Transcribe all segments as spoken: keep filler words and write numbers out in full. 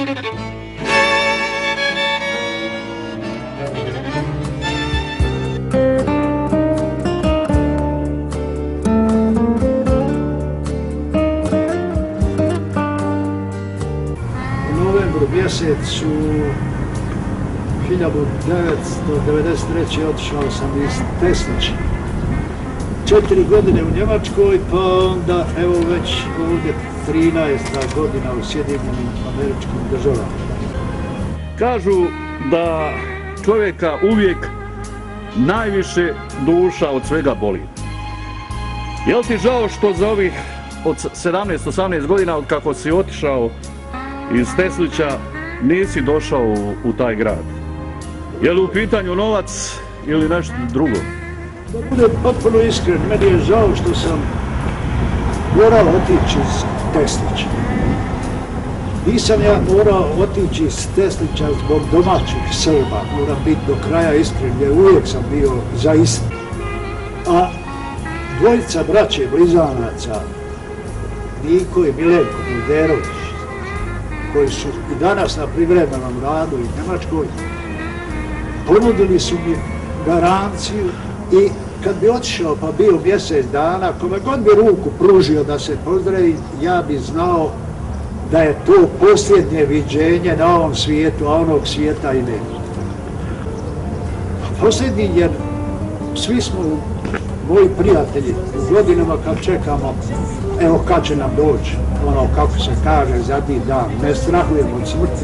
Mjesecu hiljadu devetsto devedeset treće. otišao sam iz Teslića. Četiri godine u Njemačkoj, pa onda evo već ovdje trinaesta godina u Sjedinjenim Američkim Državama. Kažu da čovjeka uvijek najviše duša od svega boli. Je li ti žao što za ovih od sedamnaest osamnaest godina od kako si otišao iz Teslića nisi došao u, u taj grad? Je li u pitanju novac ili nešto drugo? Da budem potpuno iskren, meni je žao što sam morao otići iz Teslića. Nisam ja morao otići iz Teslića zbog domaćih Srba, moram biti do kraja iskren, jer uvijek sam bio za istinu. A dvojica braće blizanaca, Niko i Milenko Milderović, koji su i danas na privremenom radu u Njemačkoj, ponudili su mi garanciju i kad bi otišao pa bio mjesec dana, kome god bi ruku pružio da se pozdravi, ja bi znao da je to posljednje viđenje na ovom svijetu, a onog svijeta i nema. Posljednji jer svi smo moji prijatelji u godinama kad čekamo, evo kad će nam doći, ono kako se kaže, zadnji dan, ne strahujemo od smrti.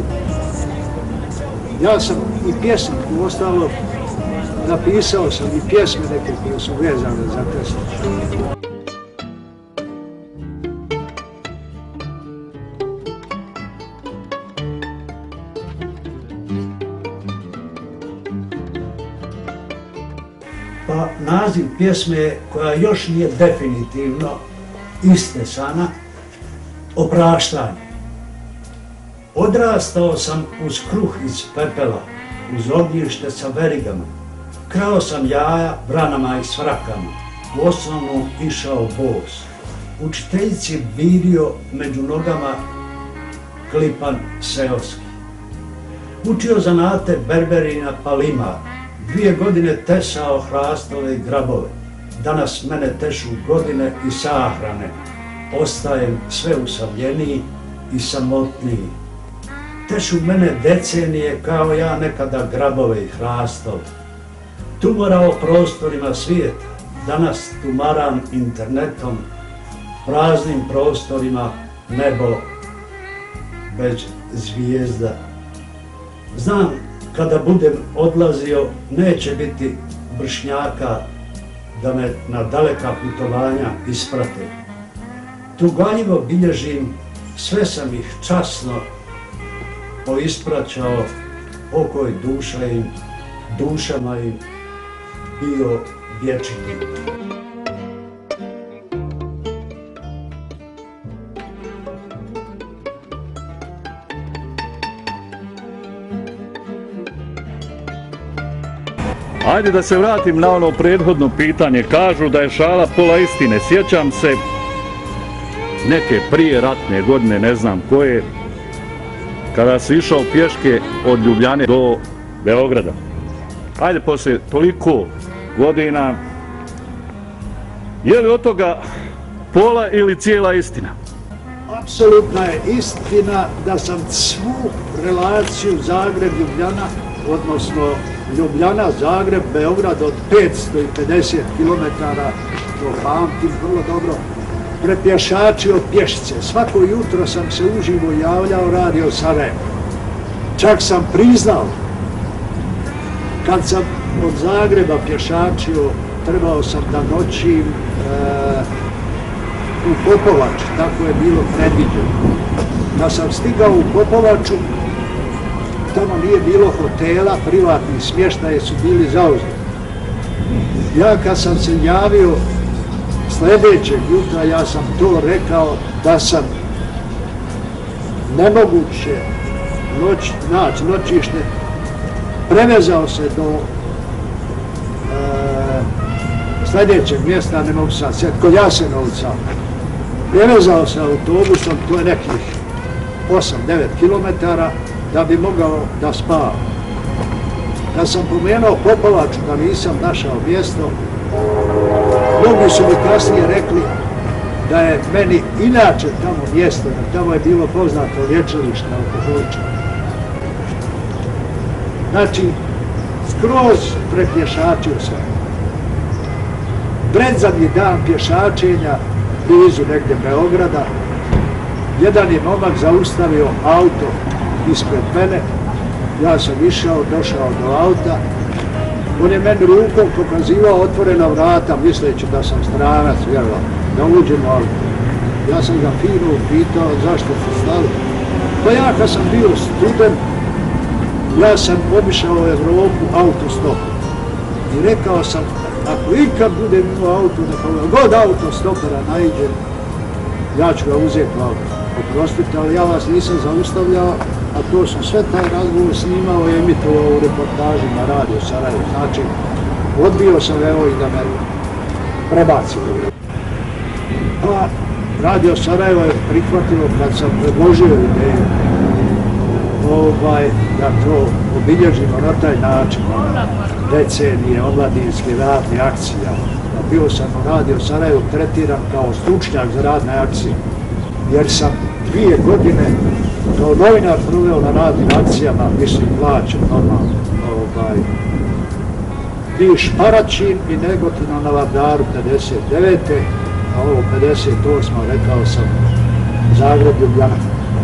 Ja sam i pjesniku ostalo, napisao sam i pjesme neke koje su vezane za Teslić. Pa naziv pjesme koja još nije definitivno istesana, Opraštanje. Odrastao sam uz kruh iz pepela, uz ognjište sa verigama. Krao sam jaja vranama i svrakama, u osnovnu išao bos. Učiteljici virio među nogama klipan seoski. Učio zanate berberina pa limar. Dvije godine tesao hrastove i grabove. Danas mene tešu godine i sahrane. Ostajem sve usamljeniji i samotniji. Tešu mene decenije kao ja nekada grabove i hrastove. Tumorao prostorima svijeta, danas tumaram internetom, praznim prostorima, nebo bez zvijezda. Znam, kada budem odlazio, neće biti vršnjaka da me na daleka putovanja isprate. Tugaljivo bilježim, sve sam ih časno poispraćao, pokoj duša im, dušama im bio vječiti. Ajde da se vratim na ono prethodno pitanje. Kažu da je šala pola istine. Sjećam se neke prije ratne godine, ne znam koje, kada si išao pješke od Ljubljane do Beograda. Ajde, poslije toliko godina, je li od toga pola ili cijela istina? Apsolutna je istina da sam svu relaciju Zagreb-Ljubljana, odnosno Ljubljana-Zagreb-Beograd od petsto pedeset kilometara, to pamtim vrlo dobro, prepješačio pješice. Svako jutro sam se uživo javljao Radio Sarajevo. Čak sam priznao, kad sam od Zagreba pješačio, trebao sam da noćim e, u Popovač, tako je bilo predviđeno. Da sam stigao u Popovaču, tamo nije bilo hotela, privatni smještaje su bili zauzeti. Ja kad sam se javio sljedećeg jutra, ja sam to rekao da sam nemoguće noć, naći noćište, prevezao se do e, sljedećeg mjesta, ne mogu sad sjeti, kod Jasenovca. Prevezao se autobusom, to je nekih osam devet kilometara da bi mogao da spava. Kad sam pomenuo Popovaču da nisam našao mjesto, mnogi su mi kasnije rekli da je meni inače tamo mjesto, da tamo je bilo poznato lječilište alkoholičara. Znači, skroz prepješačio sve. Predzadnji dan pješačenja, blizu negdje Beograda, jedan je momak zaustavio auto ispred mene, ja sam išao, došao do auta, on je meni rukom pokazivao otvorena vrata, misleći da sam stranac, vjerovatno, da uđem u auto. Ja sam ga fino upitao zašto su stali. Pa ja kad sam bio student, ja sam obišao Evropu autostop i rekao sam, ako ikad budem imao auto, neka god autostopera naiđem, ja ću ga uzeti u auto. Oprostite, ali ja vas nisam zaustavljao, a to sam sve taj razgovor snimao i emitovao u reportaži na Radio Sarajevo. Znači, odbio sam evo i da me prebacio. Pa Radio Sarajevo je prihvatilo kad sam predložio ideju ovaj, da to obilježimo na taj način, decenije omladinske radne akcije. Bio sam u Radio Sarajevo tretiran kao stručnjak za radne akcije, jer sam dvije godine kao novinar proveo na radnim akcijama, mislim plaćen normalno, ovaj, Niš Paraćin i Negotina na Vardaru pedeset devete. a ovo pedeset osme rekao sam Zagreb, Ljubljana.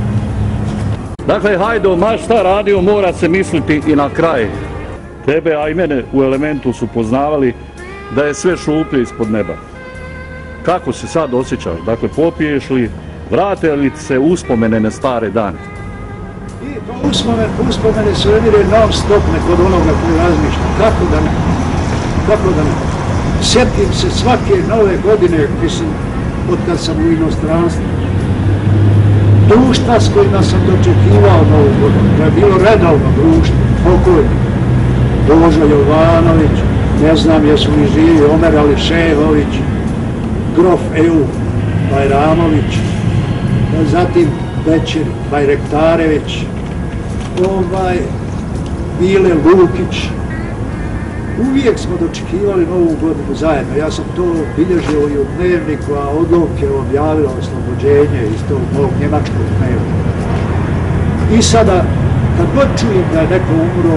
Dakle, Hajdo, ma šta radio, mora se misliti i na kraj. Tebe, a i mene u Elementu su poznavali da je sve šuplje ispod neba. Kako se sad osjećaš? Dakle, popiješ li, vrate li se uspomene na stare dane? I to uspomene, uspomene se umire non stop kod onoga koji razmišlja. Kako da ne? Kako da ne? Sjetim se svake nove godine, mislim, od kad sam u inostranstvu. Društva s kojima sam dočekivao novu godinu, to je bilo redovno društvo, pokojni. Božo Jovanović, ne znam jesu li živi, Omer Ališevović, grof Eu Bajramović, zatim Bećir Bajrektarević, ovaj, Mile Lukić. Uvijek smo dočekivali novu godinu zajedno. Ja sam to bilježio i u dnevniku, a odlomke objavila oslobođenje iz tog mog njemačkog dnevnika. I sada, kad god čujem da je neko umro,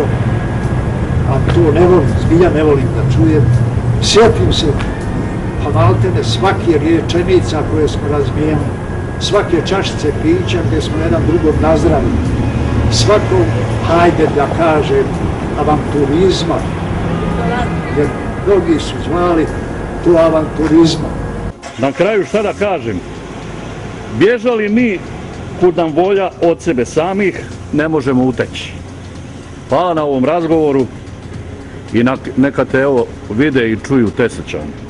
a to ne volim, zbilja ne volim da čujem, sjetim se, pa maltene svake rečenica koje smo razmijenili, svake čašice pića gdje smo jedan drugog nazdravili, svakom, hajde da kažem, avanturizma, jer mnogi su zvali to avanturizma. Na kraju šta da kažem, bježali mi kud nam volja od sebe samih, ne možemo uteći. Hvala na ovom razgovoru i neka te evo vide i čuju Tesličani.